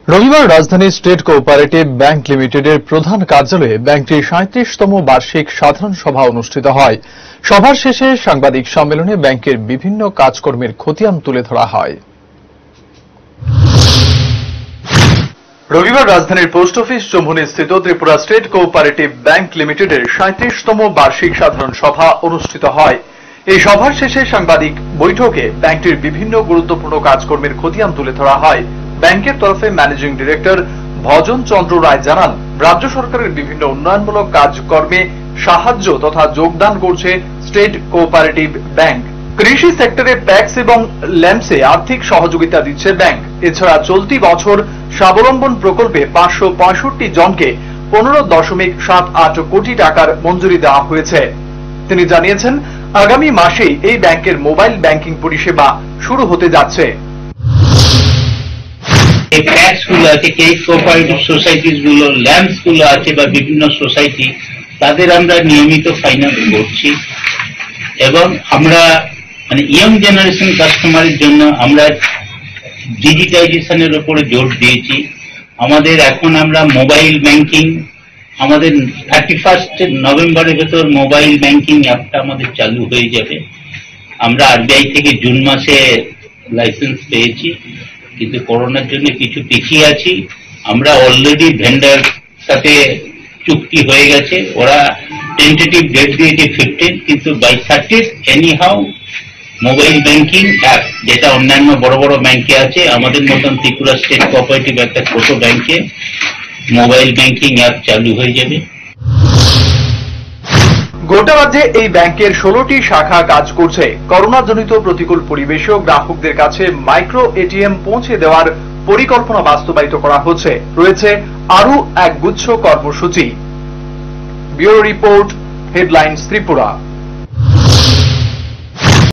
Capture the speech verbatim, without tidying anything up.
রবিবার রাজধানী state cooperative bank লিমিটেডের প্রধান কার্যালয়ে ব্যাংকটির সাঁইত্রিশতম বার্ষিক সাধারণ সভা অনুষ্ঠিত হয়। সভার শেষে সাংবাদিক সম্মেলনে ব্যাংকের বিভিন্ন কাজকর্মের খতিয়ান তুলে ধরা হয়। রবিবার রাজধানীর পোস্ট অফিস চৌমুহনী স্থিত ত্রিপুরা স্টেট কোঅপারেটিভ ব্যাংক লিমিটেডের সাঁইত্রিশতম বার্ষিক সাধারণ সভা অনুষ্ঠিত হয়। এই সভার শেষে সাংবাদিক বৈঠকে ব্যাংকটির বিভিন্ন গুরুত্বপূর্ণ কাজকর্মের খতিয়ান তুলে ধরা হয়। ব্যাংকের তরফে ম্যানেজিং ডিরেক্টর ভজন চন্দ্র রায় জানান, রাজ্য সরকারের বিভিন্ন উন্নয়নমূলক কাজকর্মে সাহায্য তথা যোগদান করছে স্টেট কোঅপারেটিভ ব্যাংক। কৃষি সেক্টরে প্যাক্স এবং ল্যাম্পসে আর্থিক সহযোগিতা দিচ্ছে ব্যাংক। এছাড়া চলতি বছর স্বাবলম্বন প্রকল্পে পাঁচশো পঁয়ষট্টি জনকে পনেরো দশমিক সাত আট কোটি টাকার মঞ্জুরি দেওয়া হয়েছে। তিনি জানিয়েছেন, আগামী মাসেই এই ব্যাংকের মোবাইল ব্যাংকিং পরিষেবা শুরু হতে যাচ্ছে। এই প্যাক্স গুলো আছে, কোঅপারেটিভ সোসাইটিস গুলো, ল্যাম্পস গুলো আছে বা বিভিন্ন সোসাইটি, তাদের আমরা নিয়মিত ফাইন্যান্স করছি এবং আমরা মানে ইয়ং জেনারেশন কাস্টমারের জন্য আমরা ডিজিটাইজেশনের উপরে জোর দিয়েছি। আমাদের এখন আমরা মোবাইল ব্যাংকিং, আমাদের থার্টি ফার্স্ট নভেম্বরের ভেতর মোবাইল ব্যাংকিং অ্যাপটা আমাদের চালু হয়ে যাবে। আমরা আরবিআই থেকে জুন মাসে লাইসেন্স পেয়েছি, কিন্তু করোনার জন্য কিছু পিছিয়ে আছি। আমরা অলরেডি ভেন্ডার সাথে চুক্তি হয়ে গেছে, ওরা টেন্টেটিভ ডেট দিয়েছে ফিফটিন, কিন্তু by thirty anyhow mobile banking app, যেটা অন্যান্য বড় বড় ব্যাংকে আছে, আমাদের মতন ত্রিপুরা স্টেট কোঅপারেটিভ একটা ছোট ব্যাংকে মোবাইল ব্যাংকিং অ্যাপ চালু হয়ে যাবে। গোটা রাজ্যে এই ব্যাংকের ষোলোটি শাখা কাজ করছে। করোনাজনিত প্রতিকূল পরিবেশেও গ্রাহকদের কাছে মাইক্রো এটিএম পৌঁছে দেওয়ার পরিকল্পনা বাস্তবায়িত করা হচ্ছে। রয়েছে আরও এক গুচ্ছ কর্মসূচি। Bureau report, headlines Tripura.